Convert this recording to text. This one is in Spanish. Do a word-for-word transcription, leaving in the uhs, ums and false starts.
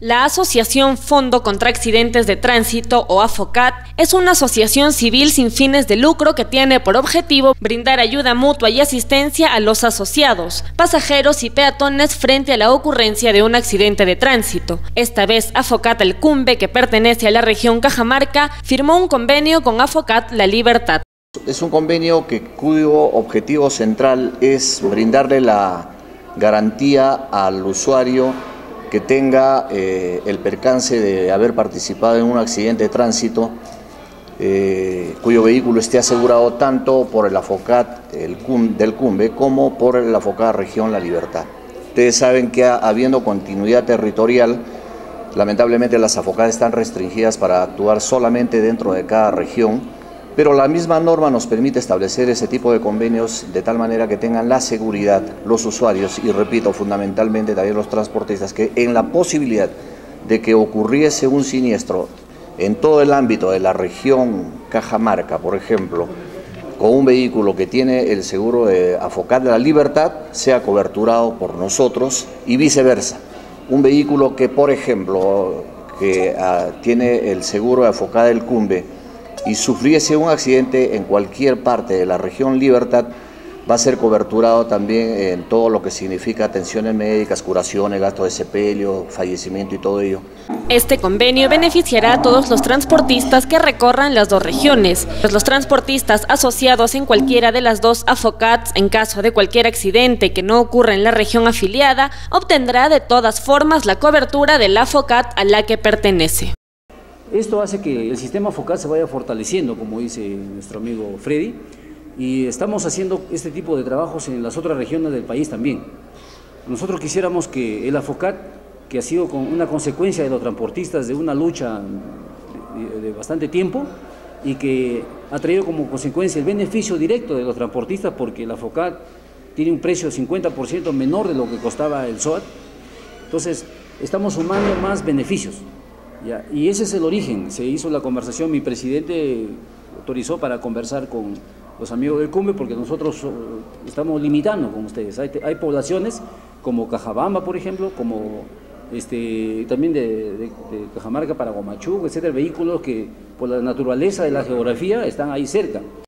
La Asociación Fondo contra Accidentes de Tránsito, o AFOCAT, es una asociación civil sin fines de lucro que tiene por objetivo brindar ayuda mutua y asistencia a los asociados, pasajeros y peatones frente a la ocurrencia de un accidente de tránsito. Esta vez, AFOCAT El Cumbe, que pertenece a la región Cajamarca, firmó un convenio con AFOCAT La Libertad. Es un convenio que, cuyo objetivo central es brindarle la garantía al usuario que tenga eh, el percance de haber participado en un accidente de tránsito, eh, cuyo vehículo esté asegurado tanto por el AFOCAT el Cum, del Cumbe como por el AFOCAT Región La Libertad. Ustedes saben que habiendo continuidad territorial, lamentablemente las AFOCAT están restringidas para actuar solamente dentro de cada región, pero la misma norma nos permite establecer ese tipo de convenios de tal manera que tengan la seguridad los usuarios y, repito, fundamentalmente también los transportistas, que en la posibilidad de que ocurriese un siniestro en todo el ámbito de la región Cajamarca, por ejemplo, con un vehículo que tiene el seguro de AFOCAT de La Libertad, sea coberturado por nosotros y viceversa. Un vehículo que, por ejemplo, que uh, tiene el seguro de AFOCAT del Cumbe y sufriese un accidente en cualquier parte de la región Libertad, va a ser coberturado también en todo lo que significa atenciones médicas, curaciones, gasto de sepelio, fallecimiento y todo ello. Este convenio beneficiará a todos los transportistas que recorran las dos regiones. Pues los transportistas asociados en cualquiera de las dos AFOCATs, en caso de cualquier accidente que no ocurra en la región afiliada, obtendrá de todas formas la cobertura del AFOCAT a la que pertenece. Esto hace que el sistema AFOCAT se vaya fortaleciendo, como dice nuestro amigo Freddy, y estamos haciendo este tipo de trabajos en las otras regiones del país también. Nosotros quisiéramos que el AFOCAT, que ha sido con una consecuencia de los transportistas de una lucha de, de bastante tiempo y que ha traído como consecuencia el beneficio directo de los transportistas, porque el AFOCAT tiene un precio cincuenta por ciento menor de lo que costaba el SOAT, entonces estamos sumando más beneficios. Ya, y ese es el origen. Se hizo la conversación, mi presidente autorizó para conversar con los amigos del Cumbe, porque nosotros estamos limitando con ustedes. Hay, hay poblaciones como Cajabamba, por ejemplo, como este, también de, de, de Cajamarca para Huamachuco, etcétera, vehículos que por la naturaleza de la geografía están ahí cerca.